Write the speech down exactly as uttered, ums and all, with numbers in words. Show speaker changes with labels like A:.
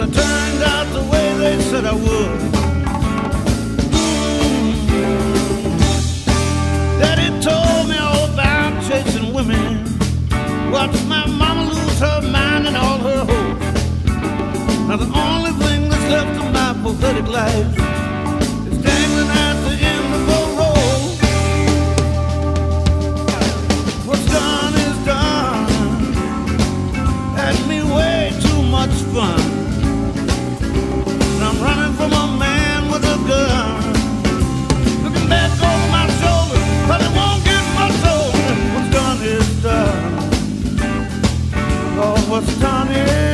A: I turned out the way they said I would. Daddy told me all about chasing women, watched my mama lose her mind and all her hopes. Now the only thing that's left of my pathetic life is dangling at the end of a rope. What's done is done, had me way too much fun. And I'm running from a man with a gun, looking back over my shoulder, but it won't get much older. What's done is done. Oh, what's done is